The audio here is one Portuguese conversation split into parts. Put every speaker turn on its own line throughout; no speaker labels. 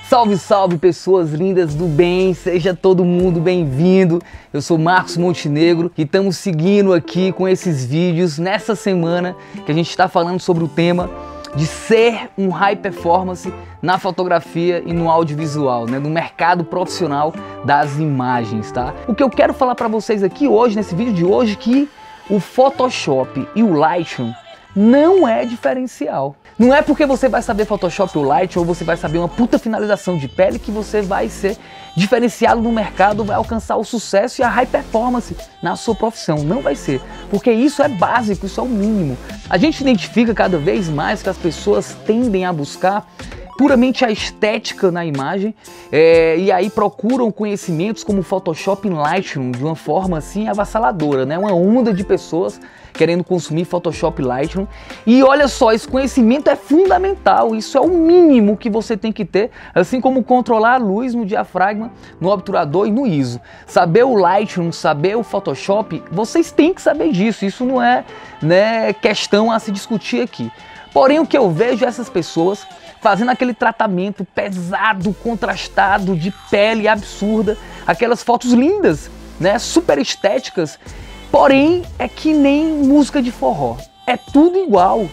Salve, salve, pessoas lindas do bem, seja todo mundo bem-vindo. Eu sou Marcos Montenegro e estamos seguindo aqui com esses vídeos nessa semana que a gente está falando sobre o tema de ser um high performance na fotografia e no audiovisual, né? No mercado profissional das imagens, tá? O que eu quero falar para vocês aqui hoje, nesse vídeo de hoje, é que o Photoshop e o Lightroom não é diferencial. Não é porque você vai saber Photoshop ou Lightroom ou você vai saber uma puta finalização de pele que você vai ser diferenciado no mercado, vai alcançar o sucesso e a high performance na sua profissão. Não vai ser, porque isso é básico, isso é o mínimo. A gente identifica cada vez mais que as pessoas tendem a buscar puramente a estética na imagem e aí procuram conhecimentos como Photoshop e Lightroom de uma forma assim avassaladora, né? Uma onda de pessoas querendo consumir Photoshop e Lightroom. E olha só, esse conhecimento é fundamental, isso é o mínimo que você tem que ter, assim como controlar a luz no diafragma, no obturador e no ISO. Saber o Lightroom, saber o Photoshop, vocês têm que saber disso, isso não é, né, questão a se discutir aqui. Porém, o que eu vejo é essas pessoas fazendo aquele tratamento pesado, contrastado, de pele absurda, aquelas fotos lindas, né, super estéticas, porém é que nem música de forró, é tudo igual,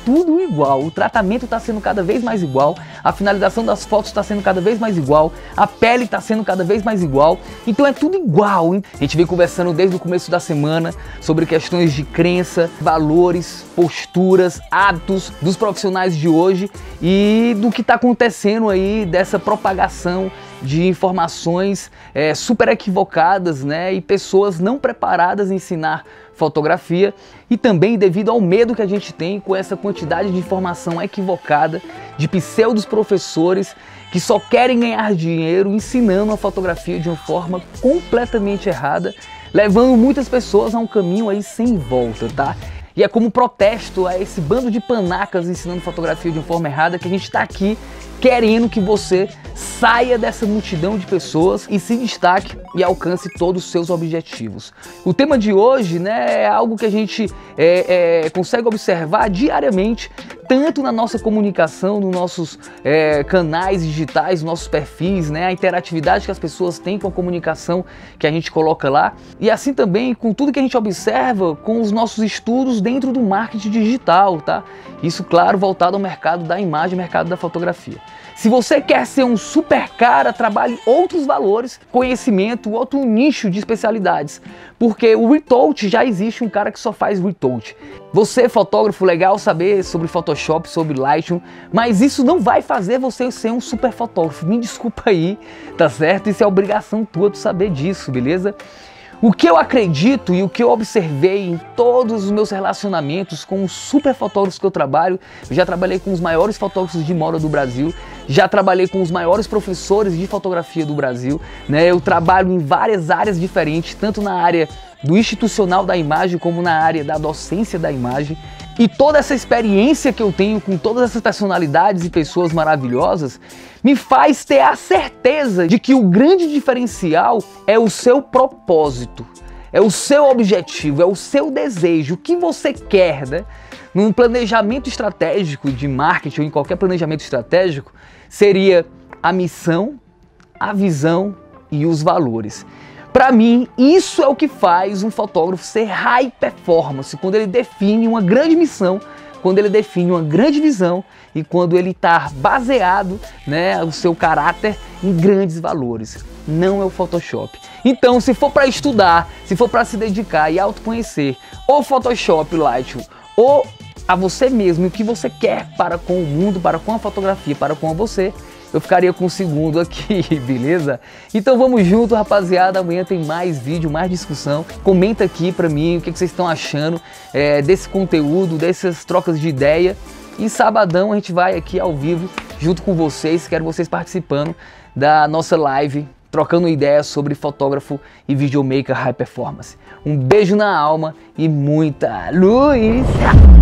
o tratamento está sendo cada vez mais igual, a finalização das fotos está sendo cada vez mais igual, a pele está sendo cada vez mais igual, então é tudo igual, hein? A gente vem conversando desde o começo da semana sobre questões de crença, valores, posturas, hábitos dos profissionais de hoje e do que está acontecendo aí dessa propagação de informações super equivocadas, né, e pessoas não preparadas em ensinar fotografia, e também devido ao medo que a gente tem com essa quantidade de informação equivocada de pseudos professores que só querem ganhar dinheiro ensinando a fotografia de uma forma completamente errada, levando muitas pessoas a um caminho aí sem volta, tá? E é como protesto a esse bando de panacas ensinando fotografia de uma forma errada que a gente está aqui querendo que você saia dessa multidão de pessoas e se destaque e alcance todos os seus objetivos. O tema de hoje, né, é algo que a gente consegue observar diariamente, tanto na nossa comunicação, nos nossos canais digitais, nossos perfis, né, a interatividade que as pessoas têm com a comunicação que a gente coloca lá, e assim também com tudo que a gente observa com os nossos estudos dentro do marketing digital, tá? Isso, claro, voltado ao mercado da imagem, mercado da fotografia. Se você quer ser um super cara, trabalhe outros valores, conhecimento, outro nicho de especialidades. Porque o retouch, já existe um cara que só faz retouch. Você, fotógrafo, legal saber sobre Photoshop, sobre Lightroom, mas isso não vai fazer você ser um super fotógrafo. Me desculpa aí, tá certo? Isso é obrigação tua de saber disso, beleza? O que eu acredito e o que eu observei em todos os meus relacionamentos com os super fotógrafos que eu trabalho, eu já trabalhei com os maiores fotógrafos de moda do Brasil, já trabalhei com os maiores professores de fotografia do Brasil, né? Eu trabalho em várias áreas diferentes, tanto na área do institucional da imagem como na área da docência da imagem. E toda essa experiência que eu tenho com todas essas personalidades e pessoas maravilhosas me faz ter a certeza de que o grande diferencial é o seu propósito, é o seu objetivo, é o seu desejo, o que você quer, né? Num planejamento estratégico de marketing ou em qualquer planejamento estratégico, seria a missão, a visão e os valores. Para mim, isso é o que faz um fotógrafo ser high performance, quando ele define uma grande missão, quando ele define uma grande visão e quando ele está baseado, né, o seu caráter em grandes valores. Não é o Photoshop. Então, se for para estudar, se for para se dedicar e autoconhecer, ou Photoshop, Lightroom, ou a você mesmo, o que você quer para com o mundo, para com a fotografia, para com você, eu ficaria com o segundo aqui, beleza? Então vamos junto, rapaziada, amanhã tem mais vídeo, mais discussão. Comenta aqui pra mim o que vocês estão achando desse conteúdo, dessas trocas de ideia. E sabadão a gente vai aqui ao vivo junto com vocês, quero vocês participando da nossa live, trocando ideias sobre fotógrafo e videomaker high performance. Um beijo na alma e muita luz!